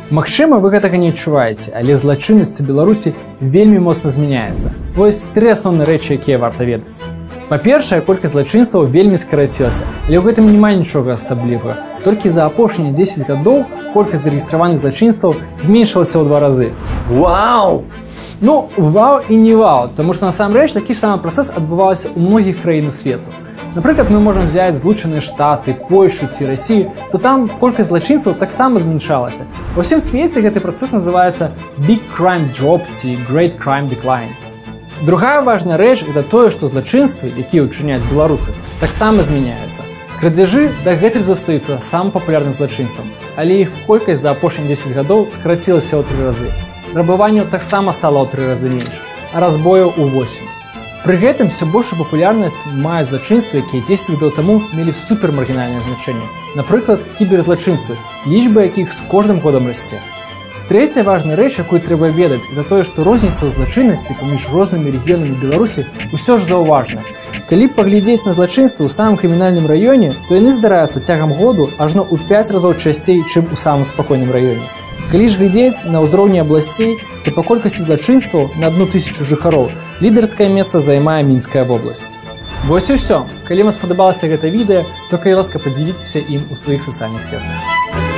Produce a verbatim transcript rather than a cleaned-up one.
Магчыма, вы гэтага не адчуваеце, але злачыннасць у Беларусі вельмі моцна змяняецца. Вось тры асноўныя рэчы, якія варта ведаць. Па-першае, колькасць злачынстваў вельмі скарацілася, але ў гэтым няма нічога асаблівага. Толькі за апошнія дзесяць гадоў колькасць зарэгістраваных злачынстваў зменшылася ў два разы. Вау! Ну, вау і не вау, таму што насамрэч такі ж самы працэс адбываўся ў многіх краінах свету. Напрыклад, мы можам взять Злучаныя Штаты, Польшу ці Расію, то там колькасць злачынстваў таксама змяншалася. Ва ўсім свеце гэты працэс называецца Big Crime Drop ці Great Crime Decline. Другая важная рэч – гэта тое, што злачынствы, якія ўчыняюць беларусы, таксама змяняюцца. Крадзяжы дагэтуль застаюцца самым папулярным злачынствам, але іх колькасць за апошнія дзесяць гадоў скарацілася ў тры разы. Рабаванняў таксама стала ў тры разы менш, а разбояў у восем. Пры гэтым все большую папулярнасць маюць злачынствы, якія дзесяць гадоў таму мелі супермаргінальнае значэнне. Напрыклад, кіберзлачынствы, лічба якіх з кожным годам расце. Трэцяя важная рэч, якую трэба ведаць, гэта тое, што розніца ў злачыннасці паміж рознымі рэгіёнамі Беларусі ўсё ж заўважна. Калі паглядзець на злачынствы ў самым крымінальным раёне, то яны здараюцца цягам году ажно ў пяць разоў часцей, чым у самым спакойным раёне. Калі ж глядзець на ўзроўні абласцей, то па колькасці злачынстваў на одну тысячу жыхароў лідарскае месца займае Мінская вобласць. Вось і ўсё. Калі вам спадабалася гэта відэа, то калі ласка падзяліцеся ім у сваіх сацыяльных сетках.